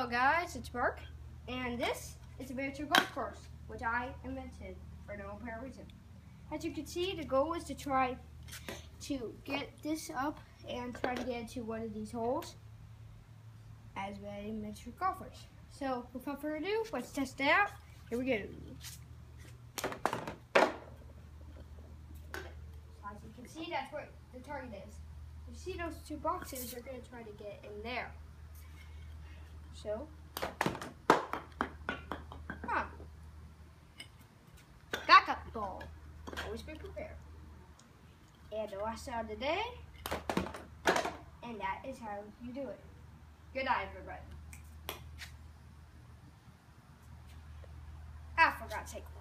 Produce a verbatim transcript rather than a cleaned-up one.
Hello guys, it's Mark, and this is a miniature golf course, which I invented for no apparent reason. As you can see, the goal is to try to get this up and try to get into one of these holes as a miniature golfers. So, without further ado, let's test it out. Here we go. As you can see, that's what the target is. You see those two boxes, you're going to try to get in there. So, huh. Backup ball. Always be prepared. And the last shot of the day. And that is how you do it. Good night, everybody. I forgot to take one.